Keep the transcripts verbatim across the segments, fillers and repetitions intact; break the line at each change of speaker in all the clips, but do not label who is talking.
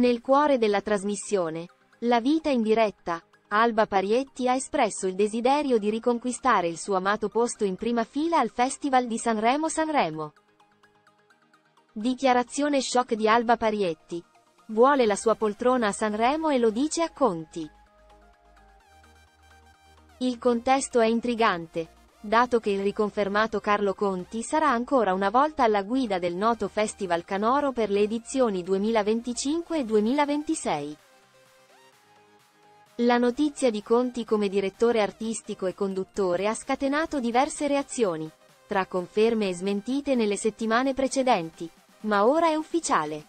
Nel cuore della trasmissione, La vita in diretta, Alba Parietti ha espresso il desiderio di riconquistare il suo amato posto in prima fila al Festival di Sanremo Sanremo. Dichiarazione shock di Alba Parietti. Vuole la sua poltrona a Sanremo e lo dice a Conti. Il contesto è intrigante, dato che il riconfermato Carlo Conti sarà ancora una volta alla guida del noto Festival Canoro per le edizioni duemilaventicinque e duemilaventisei. La notizia di Conti come direttore artistico e conduttore ha scatenato diverse reazioni, tra conferme e smentite nelle settimane precedenti, ma ora è ufficiale.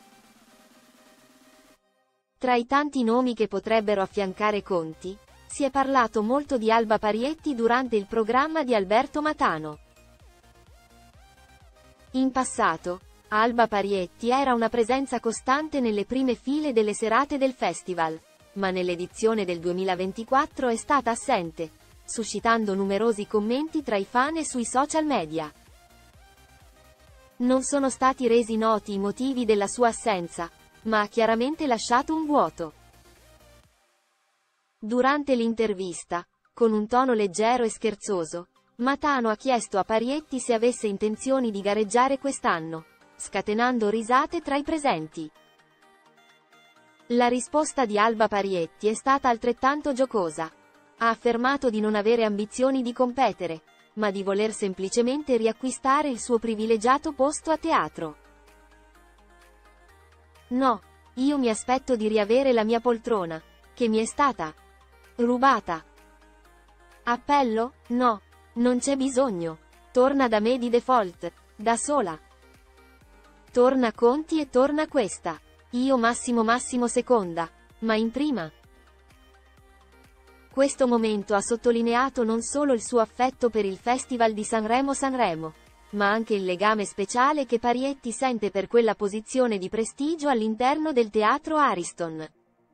Tra i tanti nomi che potrebbero affiancare Conti, si è parlato molto di Alba Parietti durante il programma di Alberto Matano. In passato, Alba Parietti era una presenza costante nelle prime file delle serate del festival, ma nell'edizione del duemilaventiquattro è stata assente, suscitando numerosi commenti tra i fan e sui social media. Non sono stati resi noti i motivi della sua assenza, ma ha chiaramente lasciato un vuoto. Durante l'intervista, con un tono leggero e scherzoso, Matano ha chiesto a Parietti se avesse intenzioni di gareggiare quest'anno, scatenando risate tra i presenti. La risposta di Alba Parietti è stata altrettanto giocosa. Ha affermato di non avere ambizioni di competere, ma di voler semplicemente riacquistare il suo privilegiato posto a teatro. No, io mi aspetto di riavere la mia poltrona, che mi è stata rubata. Appello? No, non c'è bisogno. Torna da me di default, da sola. Torna Conti e torna questa. Io massimo massimo seconda, ma in prima. Questo momento ha sottolineato non solo il suo affetto per il Festival di Sanremo Sanremo, ma anche il legame speciale che Parietti sente per quella posizione di prestigio all'interno del teatro Ariston.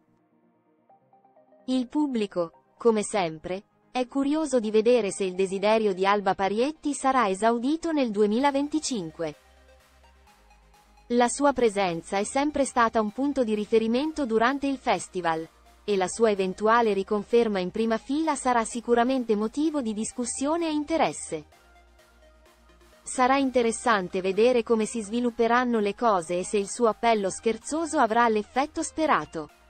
Il pubblico, come sempre, è curioso di vedere se il desiderio di Alba Parietti sarà esaudito nel duemilaventicinque. La sua presenza è sempre stata un punto di riferimento durante il festival, e la sua eventuale riconferma in prima fila sarà sicuramente motivo di discussione e interesse. Sarà interessante vedere come si svilupperanno le cose e se il suo appello scherzoso avrà l'effetto sperato.